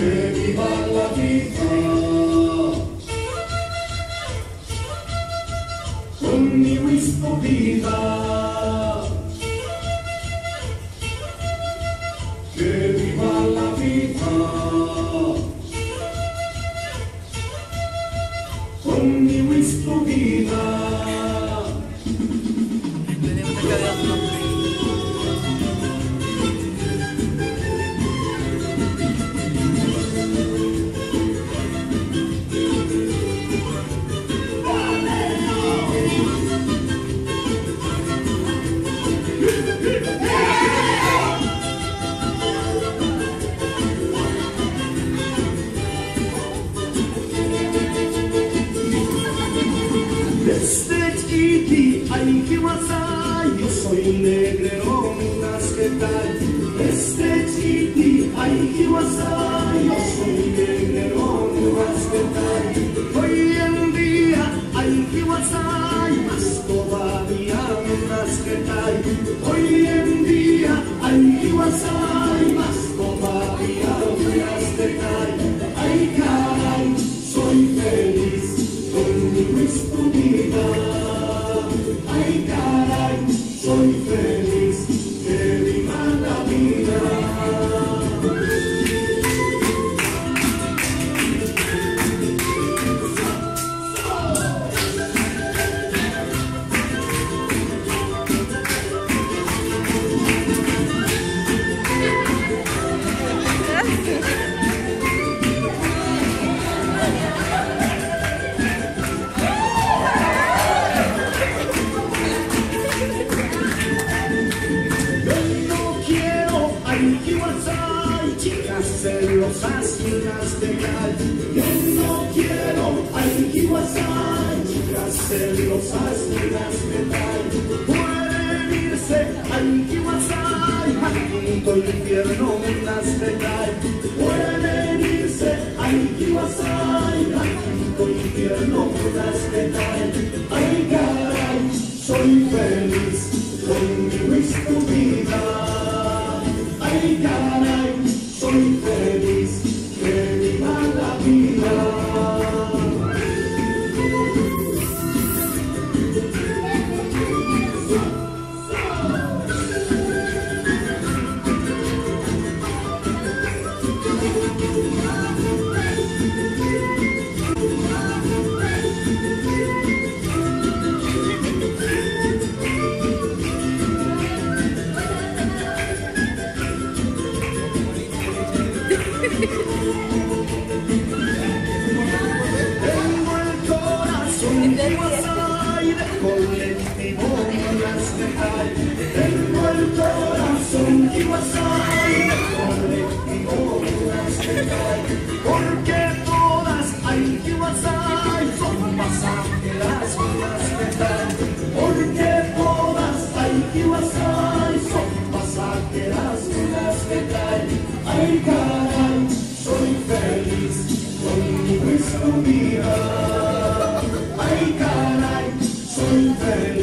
viva la vida, con mi Wistu Vida, que viva la vida, con mi Wistu Vida. Desde chiti, ayqiwasay, yo soy negrero, qetay. Desde chiti, ayqiwasay, yo soy negrero, qetay. Hoy en día, ayqiwasay, más todavía, qetay. Hoy en día, ayqiwasay, más todavía, qetay. Ay, caray, soy feliz con mi Wistu Vida. Ay, caray, soy feliz, que viva la vida. Ayqiwasay, chicas celosas, chicas de caray. Yo no quiero ayqiwasay, chicas celosas, chicas de caray. Pueden irse ayqiwasay, al quinto infierno unas de caray. Pueden irse ayqiwasay, al quinto infierno unas de caray. Ay, caray, soy feliz con mi Wistu Vida. Ay, caray, soy feliz, que viva la vida. Tengo el corazón ayqiwasay, de colectivo las chetay. Tengo el corazón ayqiwasay, de colectivo las chetay. Porque todas ayqiwasay son pasajeras las chetay. Porque todas ayqiwasay son pasajeras las chetay. Ay, caray, soy feliz con mi Wistu Vida. Ay, caray, soy feliz.